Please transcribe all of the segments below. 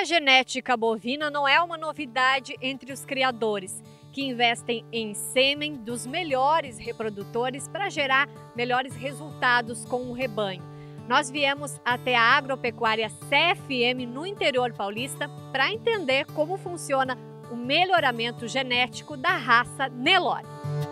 genética bovina não é uma novidade entre os criadores, que investem em sêmen dos melhores reprodutores para gerar melhores resultados com o rebanho. Nós viemos até a Agropecuária CFM no interior paulista para entender como funciona o melhoramento genético da raça Nelore.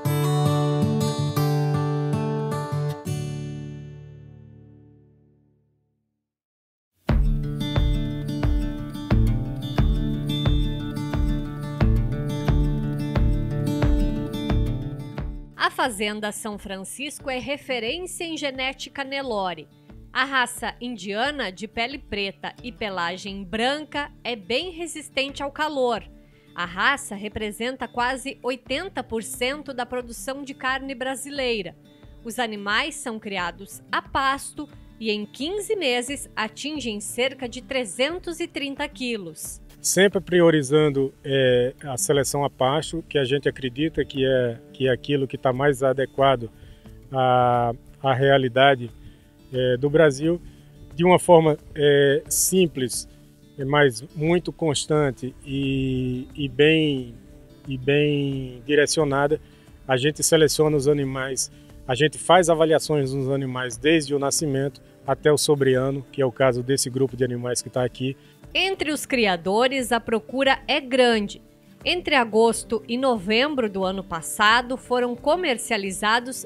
A Fazenda São Francisco é referência em genética Nelore. A raça indiana de pele preta e pelagem branca é bem resistente ao calor. A raça representa quase 80% da produção de carne brasileira. Os animais são criados a pasto e em 15 meses atingem cerca de 330 quilos. Sempre priorizando a seleção a pasto, que a gente acredita que é aquilo que está mais adequado à realidade do Brasil, de uma forma simples, mas muito constante e bem direcionada. A gente seleciona os animais, a gente faz avaliações nos animais desde o nascimento até o sobreano, que é o caso desse grupo de animais que está aqui. Entre os criadores, a procura é grande. Entre agosto e novembro do ano passado, foram comercializados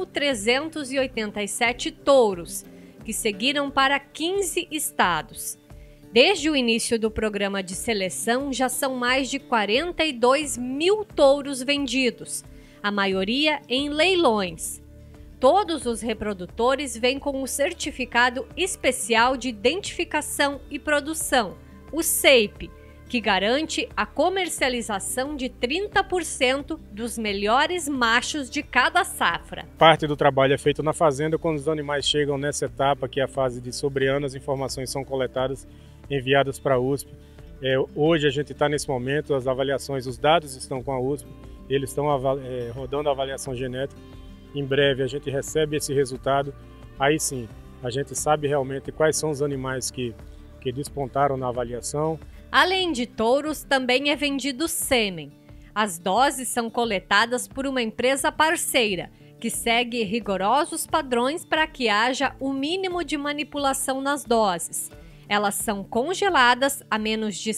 1.387 touros, que seguiram para 15 estados. Desde o início do programa de seleção, já são mais de 42 mil touros vendidos, a maioria em leilões. Todos os reprodutores vêm com o Certificado Especial de Identificação e Produção, o CEIP, que garante a comercialização de 30% dos melhores machos de cada safra. Parte do trabalho é feito na fazenda. Quando os animais chegam nessa etapa, que é a fase de sobreano, as informações são coletadas, enviadas para a USP. Hoje a gente está nesse momento, as avaliações, os dados estão com a USP, eles estão rodando a avaliação genética. Em breve a gente recebe esse resultado, aí sim a gente sabe realmente quais são os animais que despontaram na avaliação. Além de touros, também é vendido sêmen. As doses são coletadas por uma empresa parceira, que segue rigorosos padrões para que haja o mínimo de manipulação nas doses. Elas são congeladas a menos de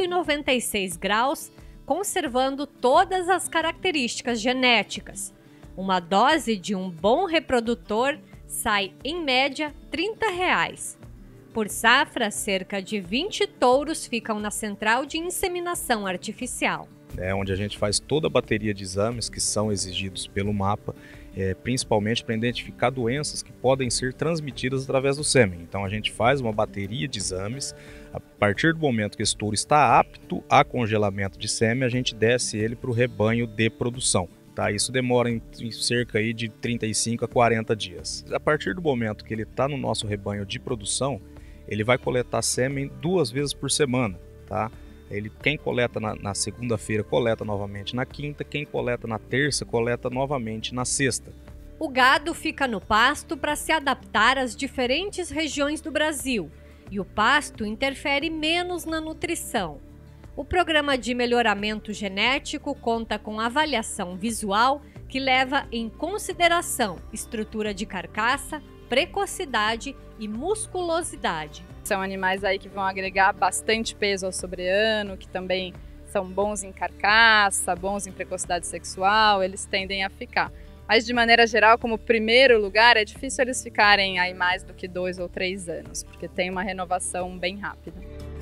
196 graus, conservando todas as características genéticas. Uma dose de um bom reprodutor sai, em média, R$30. Por safra, cerca de 20 touros ficam na central de inseminação artificial. É onde a gente faz toda a bateria de exames que são exigidos pelo mapa, principalmente para identificar doenças que podem ser transmitidas através do sêmen. Então a gente faz uma bateria de exames. A partir do momento que esse touro está apto a congelamento de sêmen, a gente desce ele para o rebanho de produção. Isso demora em cerca aí de 35 a 40 dias. A partir do momento que ele está no nosso rebanho de produção, ele vai coletar sêmen 2 vezes por semana. Quem coleta na segunda-feira, coleta novamente na quinta. Quem coleta na terça, coleta novamente na sexta. O gado fica no pasto para se adaptar às diferentes regiões do Brasil. E o pasto interfere menos na nutrição. O programa de melhoramento genético conta com avaliação visual que leva em consideração estrutura de carcaça, precocidade e musculosidade. São animais aí que vão agregar bastante peso ao sobreano, que também são bons em carcaça, bons em precocidade sexual, eles tendem a ficar. Mas de maneira geral, como primeiro lugar, é difícil eles ficarem aí mais do que 2 ou 3 anos, porque tem uma renovação bem rápida.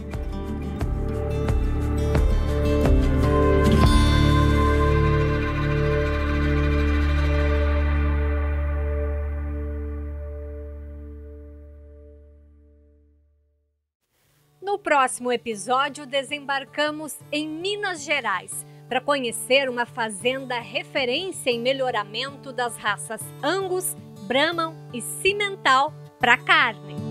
No próximo episódio, desembarcamos em Minas Gerais para conhecer uma fazenda referência em melhoramento das raças Angus, Brahman e Cimental para carne.